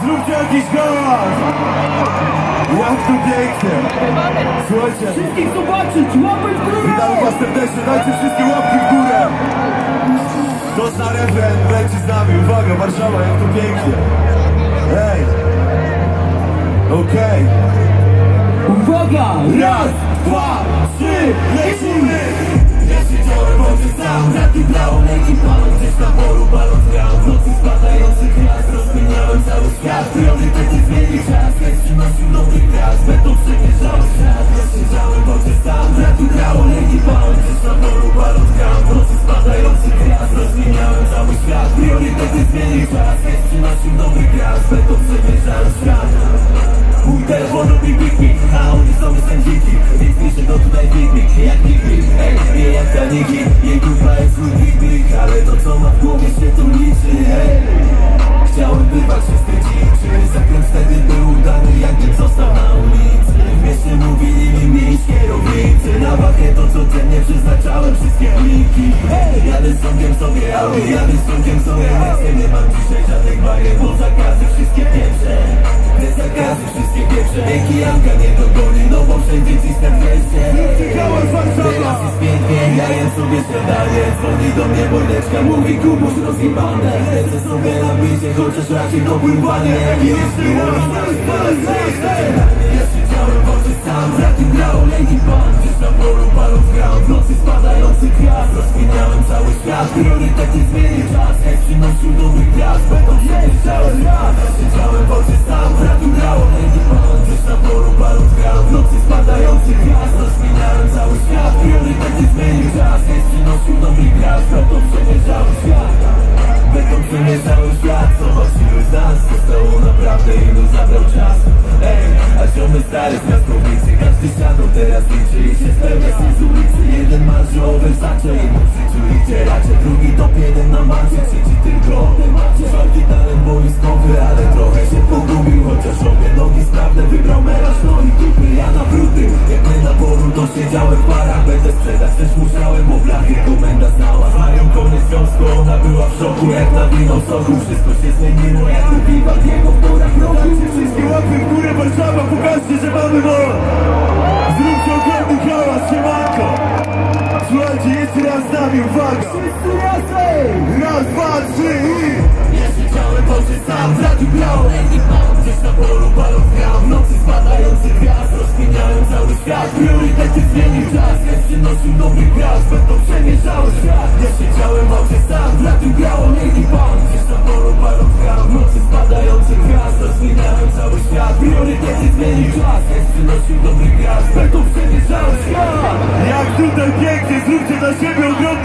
Zróbcie jakiś hałas! Jak tu pięknie! Słuchajcie, Wszystkich zobaczyć, łapy w górę! witam was serdecznie, dajcie wszystkie łapki w górę! To za refren, leci z nami, uwaga, Warszawa, jak tu pięknie! Hej! Okej! Uwaga! Raz, dwa, trzy, lecimy! Ja siedziałem w oczy sam, bratki brało leki palą, gdzieś na polu balon grał. W nocy spadający gwiazd, rozkminiałem cały świat. Priorytety zmienił czas, jak przynosił nowy gwiazd. Będą przemierzał świat. Ja siedziałem w oczy sam, bratki brało leki palą, gdzieś na polu balon grał. W nocy spadający gwiazd, rozkminiałem cały świat. Priorytety zmienił czas, jak przynosił nowy gwiazd. Będą przemierzał świat. Mój telefon robi pik-pik, a oni są sędziki. Więc piszę go tutaj pik-pik, jak pik-pik. Ej, nie jak taniki, jej kurwa jest mój pik-pik. Ale to co ma w głowie się tu liczy, ej. Chciałem wyrwać wszystkie dziczy. Zakręt wtedy był udany, jakbym został na ulicy. W mieście mówili mi mieć kierownicy. Na wachę to codziennie przeznaczałem wszystkie pliki. Jadę z ciągiem sobie, Audi, jadę z ciągiem sobie. Nie mam dzisiaj żadnych barier, bo zakazy wszystkie pieprze. Te zakazy wszystkie pieprze. Wielki Janka nie dogoni, no bo wszędzie cisnę wreszcie. Teraz jest pięknie, ja jem sobie śniadanie. Dzwoni do mnie Bojleczka, mówi Kubuś rozjebane. Lecę sobie na bicie, chociaż raczej to pływanie. Jak jest ja siedziałem w oczy sam, bratki grało Lady Pan. Gdzieś na polu balon grał, w nocy spadający gwiazd. Rozkminiałem cały świat, priorytety zmienił czas. Jak przynosił nowy gwiazd, będą przejeżdżały świat. Ja siedziałem w oczy sam, bratki grało Lady Pan. Gdzieś na polu balon grał, w nocy spadający gwiazd. Rozkminiałem cały świat, priorytety zmienił czas. Jak przynosił nowy gwiazd, będą przejeżdżały świat. Będą przemierzały świat, zobaczyły z nas. Zostało naprawdę ilu zabrał czas. Ej, a ziomy stary z miastownicy. Każdy siadą teraz liczy i się spełnia z ulicy. Jeden marzy o Versace i mu w życiu idzie raczej. Drugi top jeden na macie, trzeci tylko o temacie. Czwarty talent boiskowy, ale trochę się pogubił. Chociaż obie nogi sprawne wybrał melarz, no i kupy. Ja na bruty, jak my na polu to siedziałem w parach. Będę sprzedać, też musiałem, bo blachy komenda znała. Mają koniec związku, ona była w szoku. Jak nawinął soku, wszystko się zmieniło. Jak wypiwa jego w porach roku. Wszystkie łapy w górę, Warszawa, pokażcie, że mamy moc! Zróbcie ogromny hałas, siemanko! Słuchajcie, jeszcze raz z nami, uwaga! Wszyscy razem! Raz, dwa, trzy i... Ja siedziałem w oczy sam, bratki brało Lady Pan. Gdzieś na polu balon grał, w nocy spadający gwiazd. Rozkminiałem cały świat, priorytety zmienił czas. Jak przynosił nowy gwiazd, będą przemierzały świat. Ja siedziałem w oczy sam, bratki brało Lady Pan. Gdzieś na polu balon grał, w nocy spadający gwiazd. Rozkminiałem cały świat, priorytety zmienił czas. Jak przynosił nowy gwiazd, będą przemierzały świat. Jak tutaj pięknie, zróbcie dla siebie ogromny